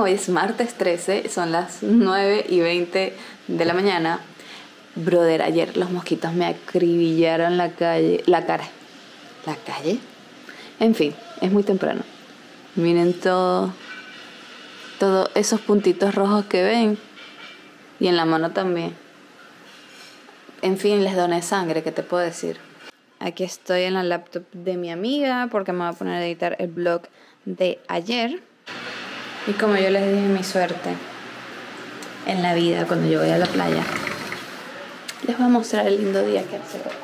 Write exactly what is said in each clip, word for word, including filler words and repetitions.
hoy es martes trece, son las nueve y veinte de la mañana. Brother, ayer los mosquitos me acribillaron la calle, la cara. ¿La calle? En fin, es muy temprano. Miren todo, todos esos puntitos rojos que ven. Y en la mano también. En fin, les doné sangre, ¿qué te puedo decir? Aquí estoy en la laptop de mi amiga porque me voy a poner a editar el vlog de ayer. Y como yo les dije, mi suerte en la vida cuando yo voy a la playa. Les voy a mostrar el lindo día que hace hoy.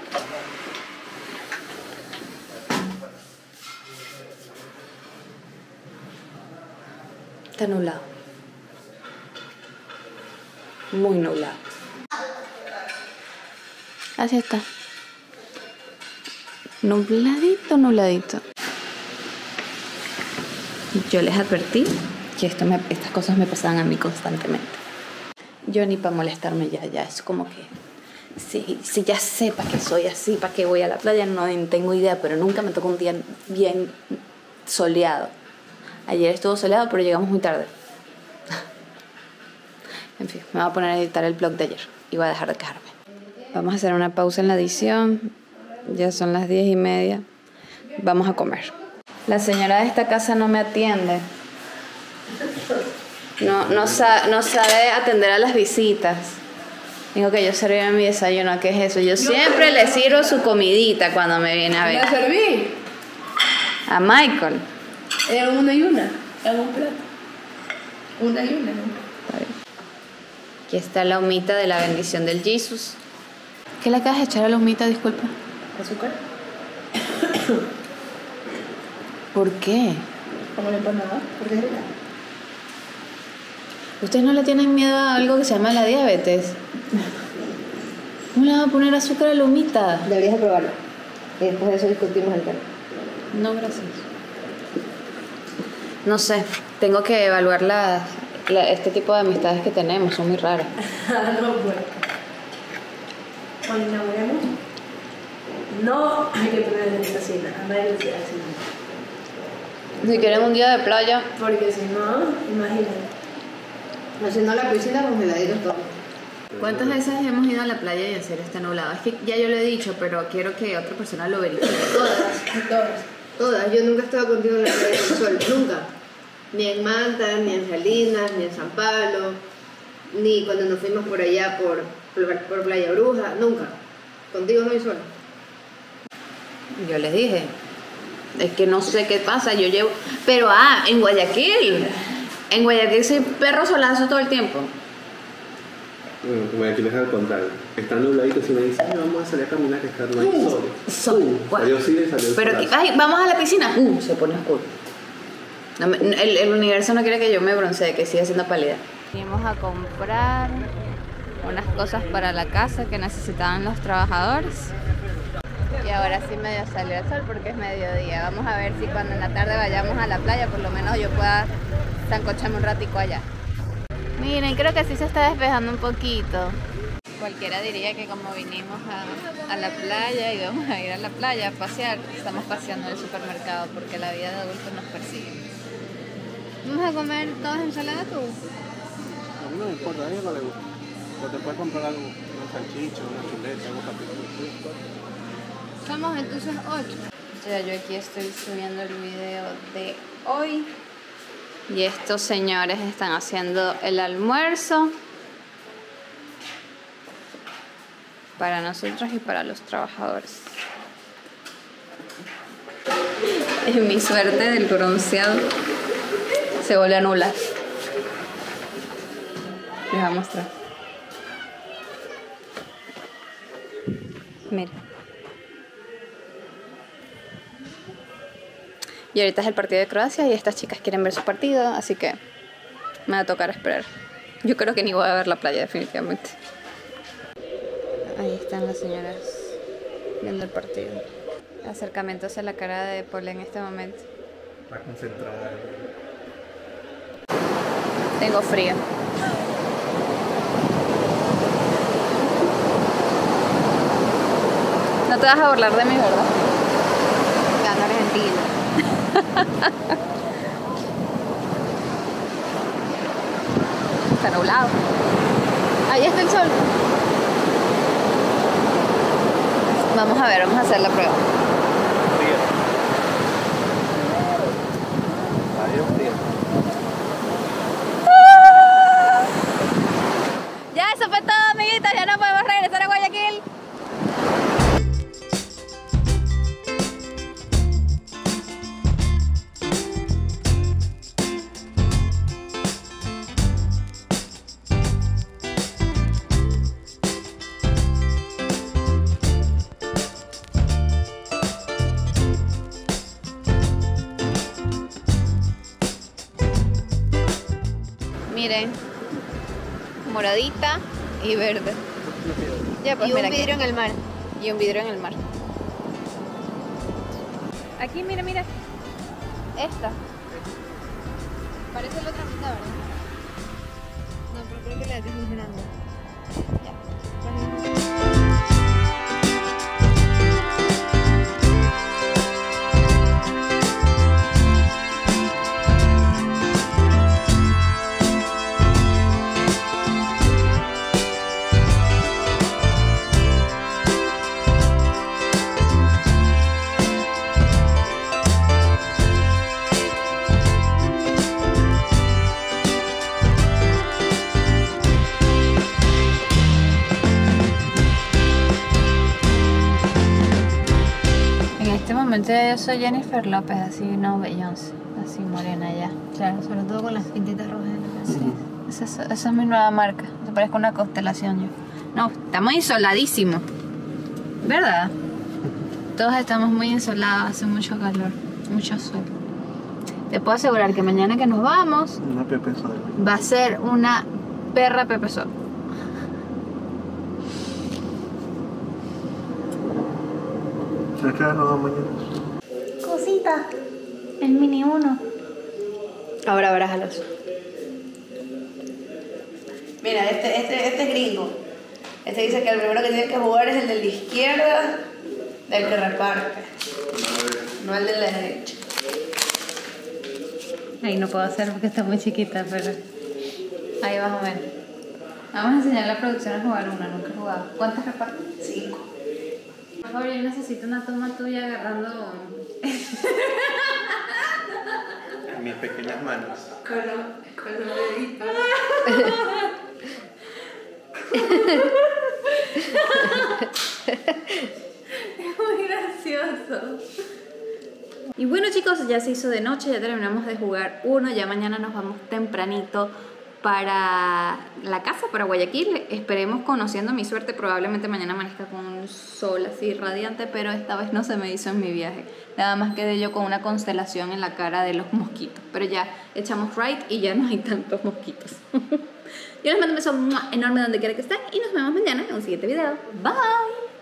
Está nublado. Muy nublado. Así está. Nubladito, nubladito. Yo les advertí que esto me, estas cosas me pasaban a mí constantemente. Yo ni para molestarme ya, ya es como que... Si, si ya sé para qué soy así, para qué voy a la playa, no tengo idea, pero nunca me tocó un día bien soleado. Ayer estuvo soleado, pero llegamos muy tarde. En fin, me voy a poner a editar el vlog de ayer y voy a dejar de quejarme. Vamos a hacer una pausa en la edición. Ya son las diez y media. Vamos a comer. La señora de esta casa no me atiende. No, no, sa no sabe atender a las visitas. Digo que yo serví mi desayuno. ¿Qué es eso? Yo siempre le sirvo su comidita cuando me viene a ver. ¿La serví? A Michael. Era una y una. En un plato. Una y una. Aquí está la humita de la bendición del Jesús. ¿Qué le acabas de echar a la humita, disculpa? ¿Azúcar? ¿Por qué? ¿Cómo le pones nada? ¿Por qué es rica? ¿Ustedes no le tienen miedo a algo que se llama la diabetes? ¿Cómo le van a poner azúcar a la humita? Deberías de probarlo. Y después de eso discutimos el tema. No, gracias. No sé, tengo que evaluar la, la, este tipo de amistades que tenemos, son muy raras. No, pues. Cuando inauguremos, no hay que poner en esta cena. A nadie le queda así. Si quieren un día de playa. Porque si no, imagínate. Haciendo la piscina congeladitos todo. ¿Cuántas veces hemos ido a la playa y en serio está nublado? Es que ya yo lo he dicho, pero quiero que otra persona lo verifique. Todas, todas. Todas. Yo nunca he estado contigo en la playa del sol. Nunca. Ni en Manta, ni en Salinas, ni en San Pablo, ni cuando nos fuimos por allá por, por, por Playa Bruja. Nunca. Contigo no hay sol. Yo les dije. Es que no sé qué pasa, yo llevo... Pero, ah, en Guayaquil. En Guayaquil soy perro solazo todo el tiempo. Bueno, Guayaquil les voy a contar. Está nubladito y me dice, ay, vamos a salir a caminar que está no hay Uh, sol. sol. Uh, salió cine, salió Pero, solazo. ay, vamos a la piscina. Uh, se pone oscuro. No me- el, el universo no quiere que yo me broncee, que siga siendo pálida. Venimos a comprar unas cosas para la casa que necesitaban los trabajadores. Y ahora sí medio salió el sol porque es mediodía. Vamos a ver si cuando en la tarde vayamos a la playa, por lo menos yo pueda sancocharme un ratico allá. Miren, creo que sí se está despejando un poquito. Cualquiera diría que como vinimos a, a la playa y vamos a ir a la playa a pasear, estamos paseando en el supermercado porque la vida de adultos nos persigue. ¿Vamos a comer todos ensalada tú? A mí no me importa, a ella no le gusta. Pero te puedes comprar algo, una salchicha, una chuleta, algo rápido. Somos entonces ocho. Ya yo aquí estoy subiendo el video de hoy. Y estos señores están haciendo el almuerzo para nosotros y para los trabajadores. Es mi suerte del bronceado. Se vuelve a anular. Les voy a mostrar. Mira. Y ahorita es el partido de Croacia y estas chicas quieren ver su partido, así que me va a tocar esperar. Yo creo que ni voy a ver la playa definitivamente. Ahí están las señoras viendo el partido. Acercamiento hacia la cara de Paula en este momento. Está concentrada. Tengo frío. No te vas a burlar de mí, ¿verdad? Gano Argentina. nublado. Ahí está el sol. Vamos a ver, vamos a hacer la prueba. Fría. Adiós, fría. Ya, eso fue todo, amiguitos. Ya no podemos regresar a Guayaquil. Miren, moradita y verde. Ya, pues Y un mira aquí. vidrio en el mar. Y un vidrio en el mar. Aquí, mira, mira. Esta. Parece la otra mitad, ¿verdad? No, pero creo que la estoy funcionando. En este momento yo soy Jennifer López, así no Beyoncé, así morena ya. Claro, sobre todo con las pintitas rojas en la Sí, esa es, esa es mi nueva marca. Me parezco una constelación yo. No, estamos insoladísimos. ¿Verdad? Todos estamos muy insolados, hace mucho calor, mucho sol. Te puedo asegurar que mañana que nos vamos Una pepe sola. va a ser una perra Pepe Sol. ¿A qué hora nos vamos mañana? Cosita, el mini uno. Ahora abrájalos. Mira, este, este, este es gringo. Este dice que el primero que tienes que jugar es el de la izquierda, del que reparte, no el de la derecha. Ahí no puedo hacer porque está muy chiquita, pero ahí vas a ver. Vamos a enseñar a la producción a jugar una, nunca he jugado. ¿Cuántas repartes? Cinco. Por favor, yo necesito una toma tuya agarrando. En mis pequeñas manos. Con los, con los deditos. Es muy gracioso. Y bueno, chicos, ya se hizo de noche, ya terminamos de jugar uno, ya mañana nos vamos tempranito para la casa, para Guayaquil. Esperemos, conociendo mi suerte, probablemente mañana amanezca con un sol así radiante, pero esta vez no se me hizo en mi viaje. Nada más quedé yo con una constelación en la cara de los mosquitos, pero ya echamos right y ya no hay tantos mosquitos. Yo les mando un beso enorme donde quiera que estén y nos vemos mañana en un siguiente video. Bye.